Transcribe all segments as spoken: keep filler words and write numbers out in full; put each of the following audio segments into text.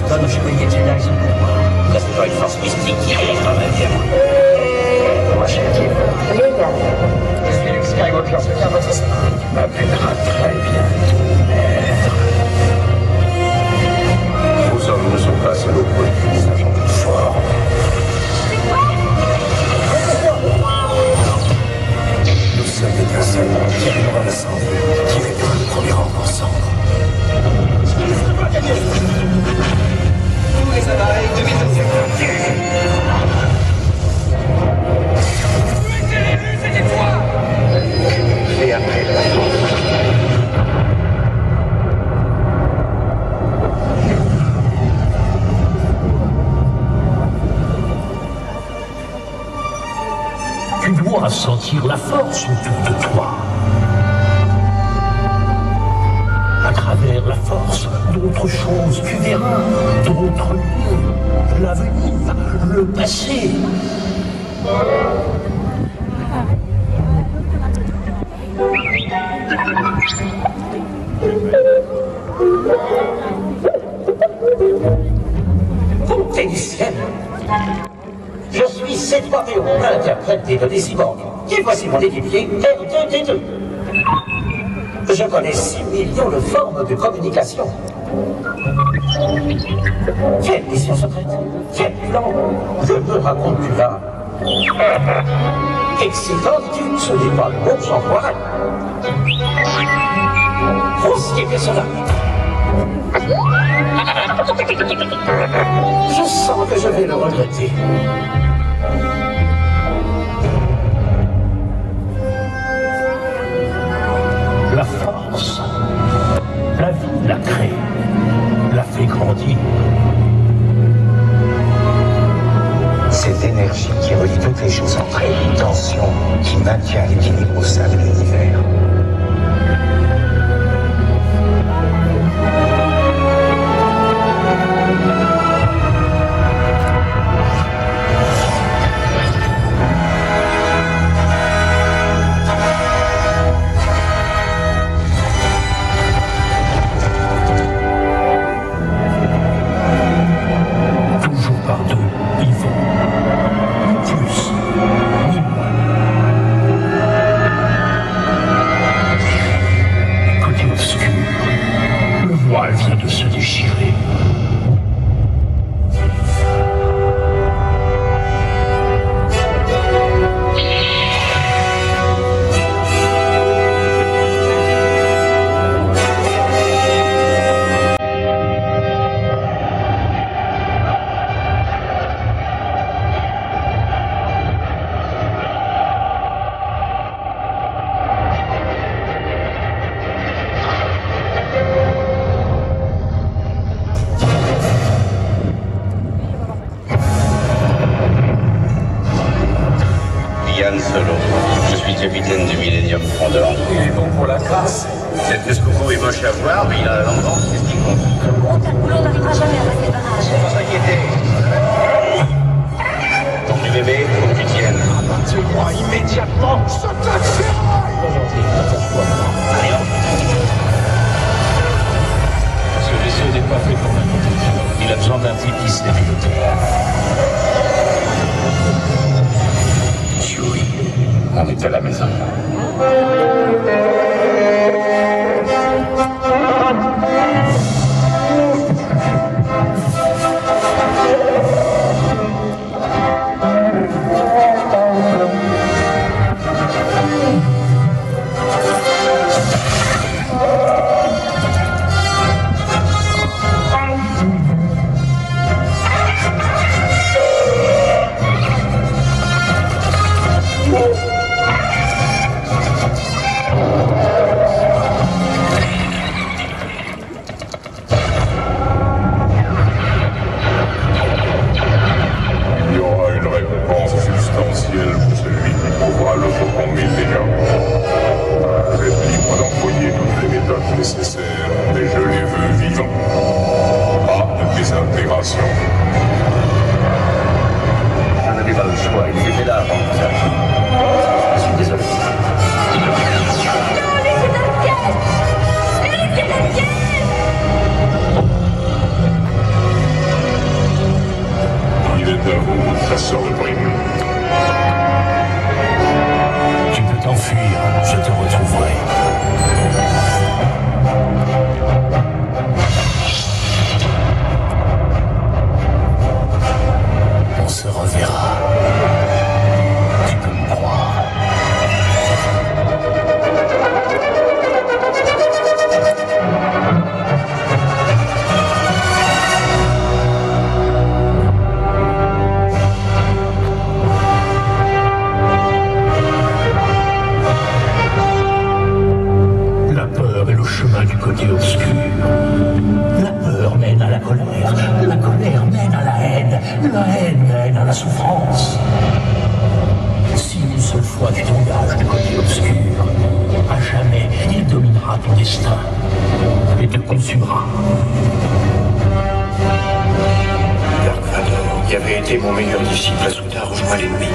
donne aux chevaliers Jedi son pouvoir. Ça, c'est pas une force mystique qui arrive dans ma vie. Moi, je suis Légal. Je suis Luke Skywalker, ce qu'un votre sang. Tu m'appelleras très bientôt, maître. Vos hommes ne sont pas seuls au point de vue des agents de forme. Nous sommes des personnes qui arriveront à l'incendie, qui réduira le premier ordre ensemble. Tous les appareils de méthode. C'était toi! Et après la Tu dois sentir la force autour de toi. À travers la force, d'autres choses tu verras, d'autres lieux, l'avenir, le passé. Bonté du ciel! Je suis C trois P O, interprète des données cyborg. Et voici mon équipier R deux D deux. Je connais six millions de formes de communication. Quelle mission secrète? Quel plan? Je me raconte-tu là? Excitant, ce n'est pas le mot que j'emploierais. Grossier personnage. Je sens que je vais le regretter. La force, la vie l'a créée, l'a fait grandir. Cette énergie qui relie toutes les choses entre elles, une tension qui maintient l'équilibre au sein de l'univers. Vient de se déchirer. Yann Solo. Je suis capitaine du Millennium Frondeur. Il est bon pour la classe. Peut-être que ce coco est moche à voir, mais il a la langue grande, c'est ce qui compte. Bon, ta boulot n'arrivera jamais à passer le barrage. Faut pas s'inquiéter. Ton du bébé, faut que tu tiennes. Abattez-moi immédiatement, je t'attire. Allez, hop. Ce vaisseau n'est pas fait pour n'importe qui. Il a besoin d'un type qui sait piloter. Chewie, on est à la maison. De la haine mène à la souffrance. Si une seule fois tu t'engages du côté obscur, à jamais il dominera ton destin et te consumera. Dark Vador, qui avait été mon meilleur disciple, a soudain rejoint l'ennemi.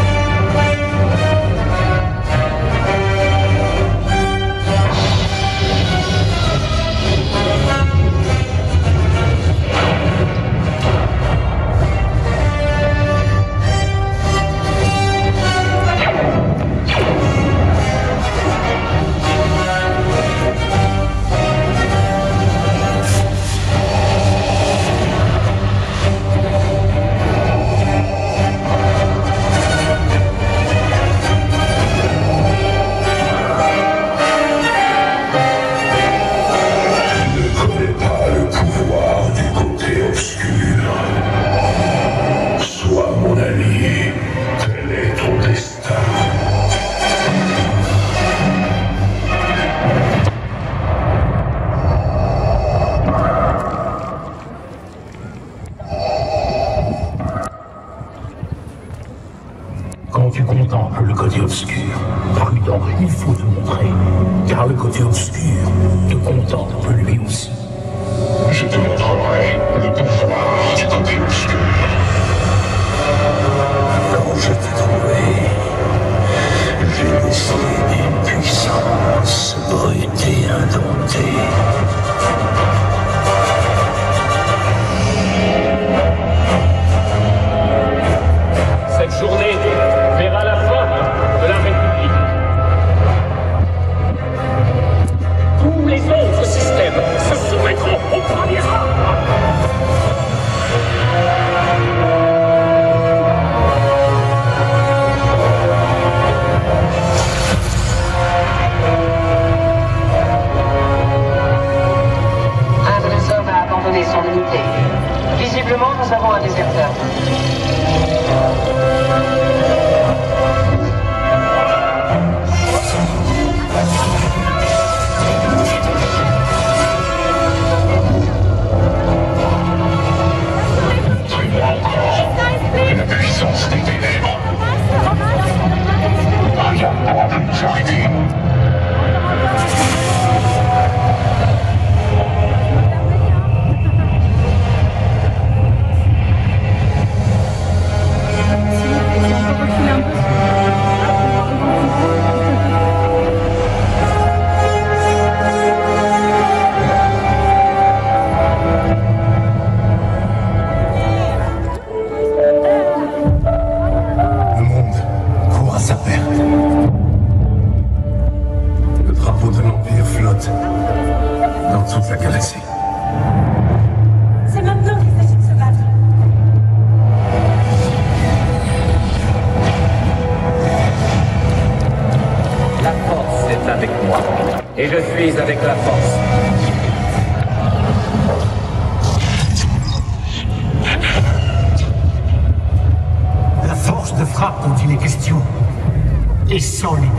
Quand tu contemples le côté obscur, prudent, il faut te montrer, car le côté obscur te contemple lui aussi. Je te montrerai le pouvoir du côté obscur. Quand je t'ai trouvé, j'ai laissé une puissance brute et indomptée. Cette journée verra la fin de la République. Tous les autres systèmes se soumettront au premier rang. Un de nos hommes a abandonné son unité. Visiblement, nous avons un déserteur. Montrez-moi encore la puissance des ténèbres. Rien ne pourra plus nous arrêter. Le monde court à sa perte. Le drapeau de l'Empire flotte dans toute la galaxie. C'est maintenant qu'il s'agit de se battre. La force est avec moi. Et je suis avec la force. La force de frappe dont il est question est sans limite.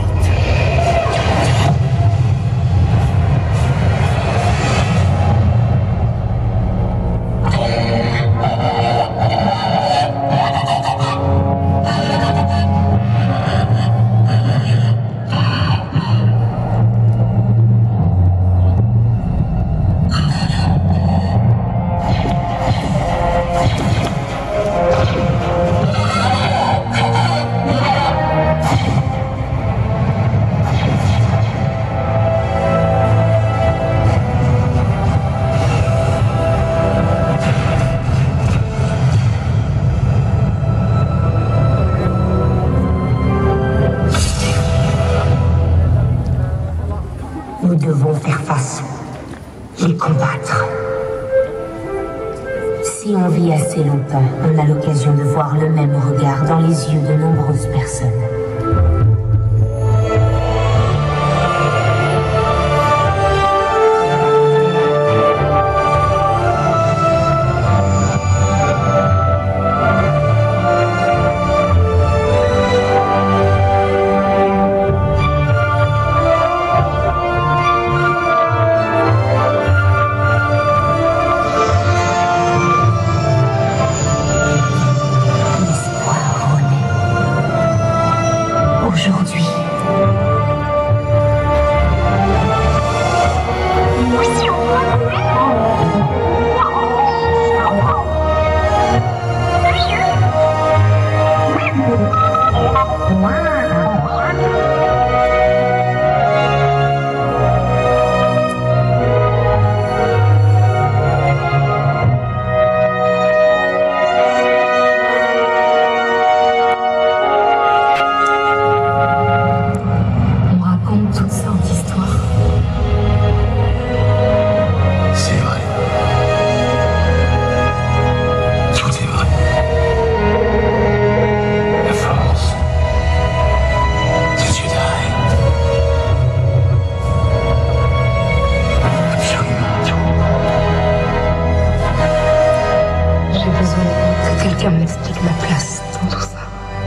Nous devons faire face et combattre. Si on vit assez longtemps, on a l'occasion de voir le même regard dans les yeux de nombreuses personnes. Quelqu'un m'explique ma place dans tout ça.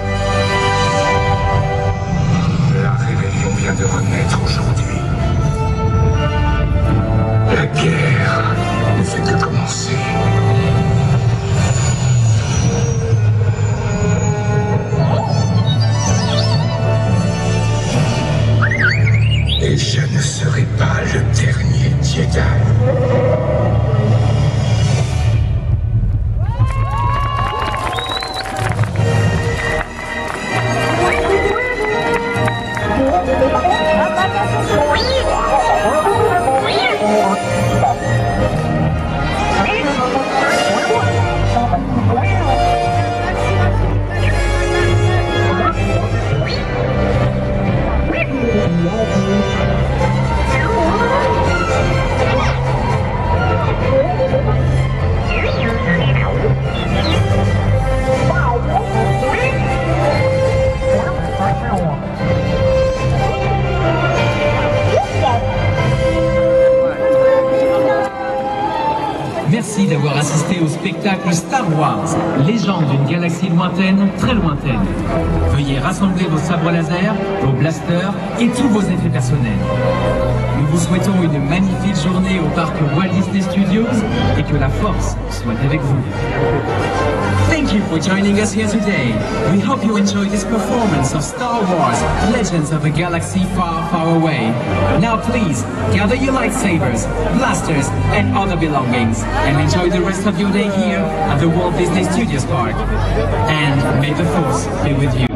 La rébellion vient de renaître aujourd'hui. La guerre ne fait que commencer. Et je ne serai pas le dernier Jedi. Merci d'avoir assisté au spectacle Star Wars, légende d'une galaxie lointaine, très lointaine. Veuillez rassembler vos sabres laser, vos blasters et tous vos effets personnels. Nous vous souhaitons une magnifique journée au parc Walt Disney Studios et que la force soit avec vous. Thank you for joining us here today. We hope you enjoyed this performance of Star Wars, Legends of a Galaxy Far, Far Away. Now please, gather your lightsabers, blasters, and other belongings, and enjoy the rest of your day here at the Walt Disney Studios Park. And may the Force be with you.